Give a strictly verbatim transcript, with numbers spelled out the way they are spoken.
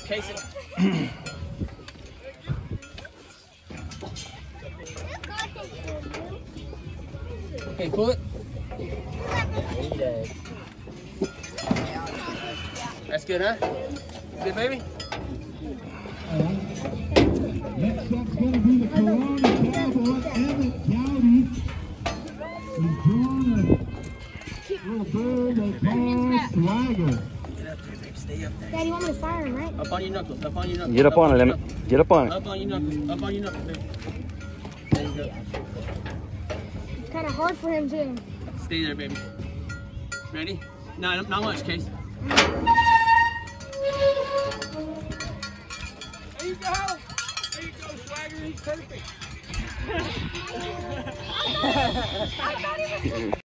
Case it. Okay, pull it. That's good, huh? Good, baby? Next up's going to be the Corona Cowboy, Emmett County. He's drawing a little bird they call Swagger. Stay up there. Daddy, you want me to fire him, right? Up on your knuckles, up on your knuckles. Get up, up on it, Emmett. Get up on it. Up on your knuckles, up on your knuckles, baby. There you go. It's kind of hard for him, too. Stay there, baby. Ready? No, not much, Case. There you go. There you go, Swagger. He's perfect.